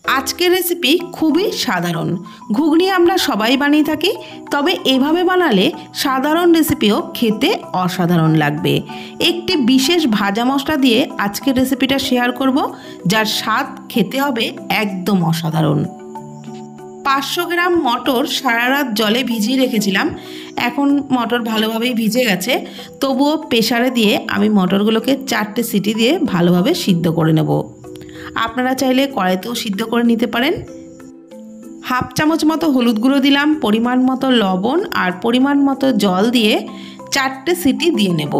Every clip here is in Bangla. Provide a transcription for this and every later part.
আজকের রেসিপি খুবই সাধারণ। ঘুগনি আমরা সবাই বানিয়ে থাকি, তবে এভাবে বানালে সাধারণ রেসিপিও খেতে অসাধারণ লাগবে। একটি বিশেষ ভাজা মশলা দিয়ে আজকের রেসিপিটা শেয়ার করব, যার স্বাদ খেতে হবে একদম অসাধারণ। 500 গ্রাম মটর সারা রাত জলে ভিজিয়ে রেখেছিলাম। এখন মটর ভালোভাবেই ভিজে গেছে, তবুও প্রেসারে দিয়ে আমি মটরগুলোকে 4টে সিটি দিয়ে ভালোভাবে সিদ্ধ করে নেব। আপনারা চাইলে কড়াইতেও সিদ্ধ করে নিতে পারেন। হাফ চামচ মতো হলুদ গুঁড়ো দিলাম, পরিমাণ মতো লবণ আর পরিমাণ মতো জল দিয়ে 4টে সিটি দিয়ে নেব।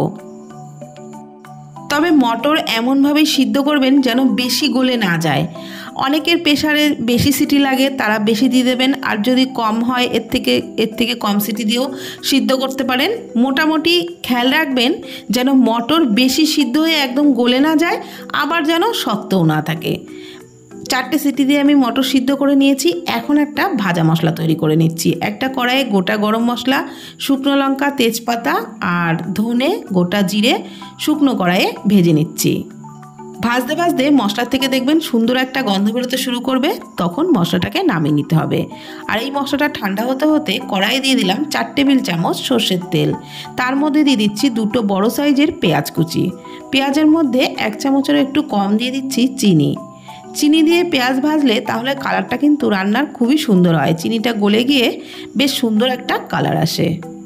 তবে মটর এমনভাবেই সিদ্ধ করবেন যেন বেশি গলে না যায়। অনেকের প্রেসারে বেশি সিটি লাগে, তারা বেশি দিয়ে দেবেন, আর যদি কম হয় এর থেকে কম সিটি দিয়েও সিদ্ধ করতে পারেন। মোটামুটি খেয়াল রাখবেন যেন মটর বেশি সিদ্ধ হয়ে একদম গলে না যায়, আবার যেন শক্তও না থাকে। 4টে সিটি দিয়ে আমি মটর সিদ্ধ করে নিয়েছি। এখন একটা ভাজা মশলা তৈরি করে নিচ্ছি। একটা কড়াইয়ে গোটা গরম মশলা, শুকনো লঙ্কা, তেজপাতা আর ধনে, গোটা জিরে শুকনো কড়াইয়ে ভেজে নিচ্ছি। ভাজতে ভাজতে মশলার থেকে দেখবেন সুন্দর একটা গন্ধ বেরোতে শুরু করবে, তখন মশলাটাকে নামিয়ে নিতে হবে। আর এই মশলাটা ঠান্ডা হতে হতে কড়াইয়ে দিয়ে দিলাম 4 টেবিল চামচ সর্ষের তেল। তার মধ্যে দিয়ে দিচ্ছি 2টো বড় সাইজের পেঁয়াজ কুচি। পেঁয়াজের মধ্যে 1 চামচের একটু কম দিয়ে দিচ্ছি চিনি দিয়ে পেঁয়াজ ভাজলে তাহলে কালারটা কিন্তু রান্নার খুবই সুন্দর হয়। চিনিটা গলে গিয়ে বেশ সুন্দর একটা কালার আসে।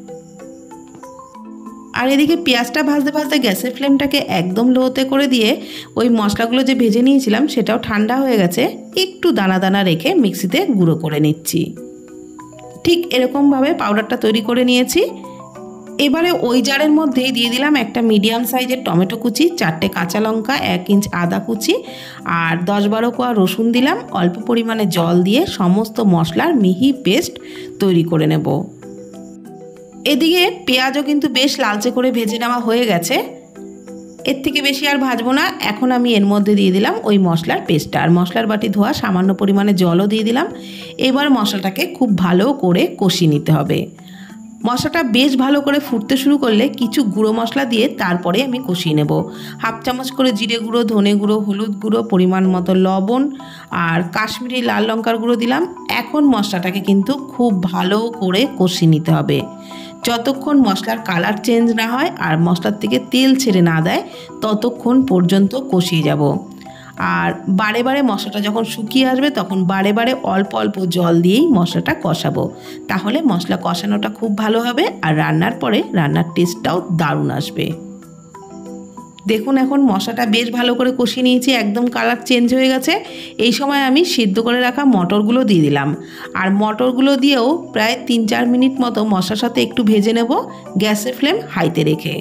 আর এদিকে পেঁয়াজটা ভাজতে ভাজতে গ্যাসের ফ্লেমটাকে একদম লোতে করে দিয়ে ওই মশলাগুলো যে ভেজে নিয়েছিলাম সেটাও ঠান্ডা হয়ে গেছে, একটু দানা দানা রেখে মিক্সিতে গুঁড়ো করে নিচ্ছি। ঠিক এরকমভাবে পাউডারটা তৈরি করে নিয়েছি। এবারে ওই জারের মধ্যেই দিয়ে দিলাম একটা মিডিয়াম সাইজের টমেটো কুচি, 4টে কাঁচা লঙ্কা, 1 ইঞ্চ আদা কুচি আর 10-12 কোয়া রসুন দিলাম। অল্প পরিমাণে জল দিয়ে সমস্ত মশলার মিহি পেস্ট তৈরি করে নেব। এদিকে পেঁয়াজও কিন্তু বেশ লালচে করে ভেজে নেওয়া হয়ে গেছে। এর থেকে বেশি আর ভাজবো না। এখন আমি এর মধ্যে দিয়ে দিলাম ওই মশলার পেস্টটা, আর মশলার বাটি ধোয়া সামান্য পরিমাণে জলও দিয়ে দিলাম। এবার মশলাটাকে খুব ভালো করে কষিয়ে নিতে হবে। মশলাটা বেশ ভালো করে ফুটতে শুরু করলে কিছু গুঁড়ো মশলা দিয়ে তারপরে আমি কষিয়ে নেব। হাফ চামচ করে জিরে গুঁড়ো, ধনে গুঁড়ো, হলুদ গুঁড়ো, পরিমাণ মতো লবণ আর কাশ্মীরি লাল লঙ্কার গুঁড়ো দিলাম। এখন মশলাটাকে কিন্তু খুব ভালো করে কষিয়ে নিতে হবে। যতক্ষণ মশলার কালার চেঞ্জ না হয় আর মশলার থেকে তেল ছেড়ে না দেয় ততক্ষণ পর্যন্ত কষিয়ে যাব। আর বারে বারে মশলাটা যখন শুকিয়ে আসবে তখন বারে বারে অল্প অল্প জল দিয়েই মশলাটা কষাবো, তাহলে মশলা কষানোটা খুব ভালো হবে আর রান্নার পরে রান্নার টেস্টটাও দারুণ আসবে। দেখুন এখন মশলাটা বেশ ভালো করে কষিয়ে নিয়েছি, একদম কালার চেঞ্জ হয়ে গেছে। এই সময় আমি সিদ্ধ করে রাখা মটরগুলো দিয়ে দিলাম, আর মটরগুলো দিয়েও প্রায় 3-4 মিনিট মতো মশলার সাথে একটু ভেজে নেব, গ্যাসের ফ্লেম হাইতে রেখে।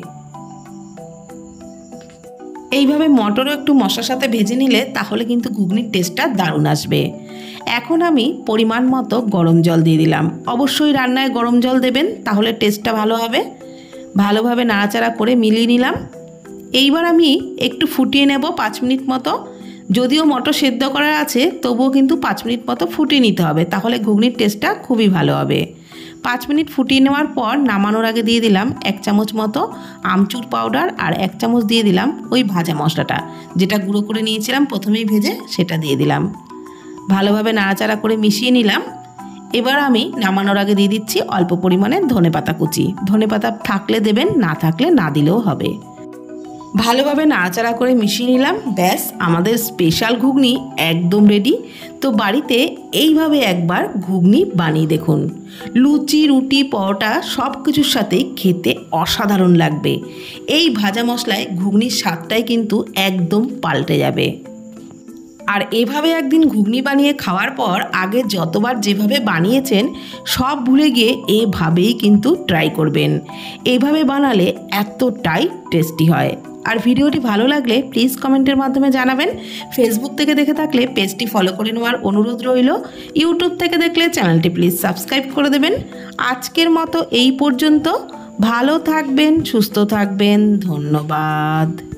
এইভাবে মটরও একটু মশলার সাথে ভেজে নিলে তাহলে কিন্তু ঘুগনির টেস্টটা দারুণ আসবে। এখন আমি পরিমাণ মতো গরম জল দিয়ে দিলাম। অবশ্যই রান্নায় গরম জল দেবেন, তাহলে টেস্টটা ভালো হবে। ভালোভাবে নাড়াচাড়া করে মিলিয়ে নিলাম। এইবার আমি একটু ফুটিয়ে নেব 5 মিনিট মতো। যদিও মটর সেদ্ধ করা আছে তবুও কিন্তু 5 মিনিট মতো ফুটিয়ে নিতে হবে, তাহলে ঘুগনির টেস্টটা খুবই ভালো হবে। 5 মিনিট ফুটিয়ে নেওয়ার পর নামানোর আগে দিয়ে দিলাম 1 চামচ মতো আমচুর পাউডার আর 1 চামচ দিয়ে দিলাম ওই ভাজা মশলাটা, যেটা গুঁড়ো করে নিয়েছিলাম প্রথমেই ভেজে, সেটা দিয়ে দিলাম। ভালোভাবে নাড়াচাড়া করে মিশিয়ে নিলাম। এবার আমি নামানোর আগে দিয়ে দিচ্ছি অল্প পরিমাণে ধনেপাতা কুচি। ধনেপাতা থাকলে দেবেন, না থাকলে না দিলেও হবে। ভালোভাবে নাড়াচাড়া করে মিশিয়ে নিলাম। ব্যাস, আমাদের স্পেশাল ঘুগনি একদম রেডি। তো বাড়িতে এইভাবে একবার ঘুগনি বানিয়ে দেখুন। লুচি, রুটি, পরোটা সব কিছুর সাথে খেতে অসাধারণ লাগবে। এই ভাজা মশলায় ঘুগনির স্বাদটাই কিন্তু একদম পাল্টে যাবে। আর এভাবে একদিন ঘুগনি বানিয়ে খাওয়ার পর আগে যতবার যেভাবে বানিয়েছেন সব ভুলে গিয়ে এভাবেই কিন্তু ট্রাই করবেন। এইভাবে বানালে এতটাই টেস্টি হয়। আর ভিডিওটি ভালো লাগলে প্লিজ কমেন্টের মাধ্যমে জানাবেন। ফেসবুক থেকে দেখে থাকলে পেজটি ফলো করে নেওয়ার অনুরোধ রইল। ইউটিউব থেকে দেখলে চ্যানেলটি প্লিজ সাবস্ক্রাইব করে দেবেন। আজকের মতো এই পর্যন্ত। ভালো থাকবেন, সুস্থ থাকবেন। ধন্যবাদ।